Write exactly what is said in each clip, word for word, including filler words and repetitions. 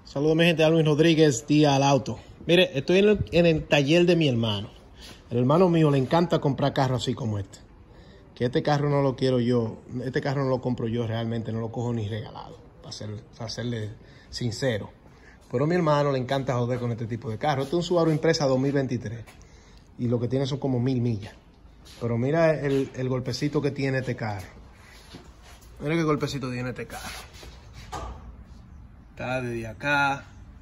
Saludos mi gente, Alvin Rodríguez, Día al Auto. Mire, estoy en el, en el taller de mi hermano. El hermano mío le encanta comprar carros así como este. Que este carro no lo quiero yo, este carro no lo compro yo realmente, no lo cojo ni regalado, para, ser, para serle sincero. Pero a mi hermano le encanta joder con este tipo de carro. Este es un Subaru Impreza dos mil veintitrés y lo que tiene son como mil millas. Pero mira el, el golpecito que tiene este carro. Mira qué golpecito tiene este carro. Está desde acá,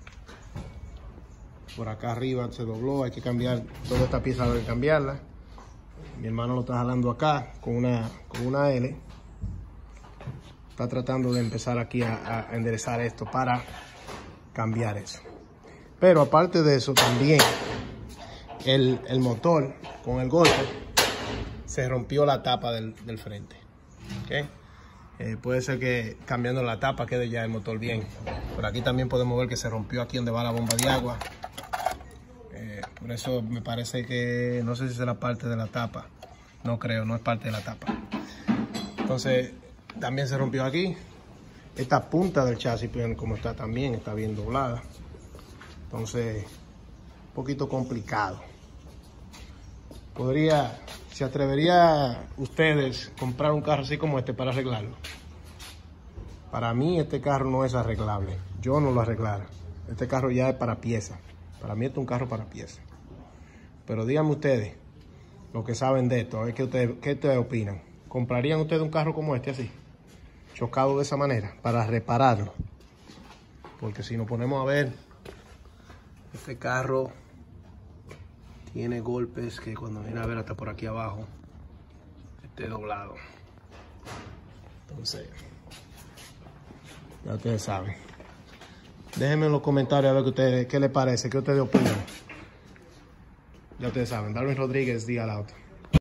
por acá arriba se dobló, hay que cambiar toda esta pieza, hay que cambiarla. Mi hermano lo está jalando acá con una, con una L. Está tratando de empezar aquí a, a enderezar esto para cambiar eso. Pero aparte de eso también, el, el motor con el golpe se rompió la tapa del, del frente. ¿Okay? Eh, puede ser que cambiando la tapa quede ya el motor bien. Por aquí también podemos ver que se rompió aquí donde va la bomba de agua. Eh, por eso me parece que no sé si será parte de la tapa. No creo, no es parte de la tapa. Entonces también se rompió aquí. Esta punta del chasis, como está también, está bien doblada. Entonces, un poquito complicado. Podría, ¿se atrevería ustedes comprar un carro así como este para arreglarlo? Para mí este carro no es arreglable. Yo no lo arreglara. Este carro ya es para piezas. Para mí este es un carro para piezas. Pero díganme ustedes, los que saben de esto, a ver qué ustedes, qué ustedes opinan. ¿Comprarían ustedes un carro como este así? Chocado de esa manera, para repararlo. Porque si nos ponemos a ver, este carro tiene golpes que cuando viene a ver hasta por aquí abajo, esté doblado. Entonces, ya ustedes saben. Déjenme en los comentarios a ver qué, ustedes, qué les parece, qué ustedes opinan. Ya ustedes saben, Alvin Rodríguez, Día al Auto.